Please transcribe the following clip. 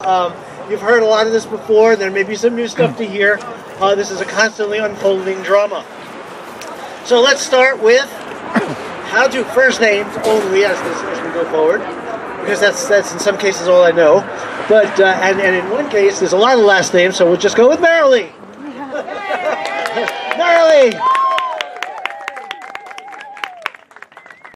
You've heard a lot of this before. There may be some new stuff to hear. This is a constantly unfolding drama. So let's start with how to first names only as we go forward, because that's in some cases all I know. But and in one case there's a lot of last names, so we'll just go with Merrillee. Merrillee.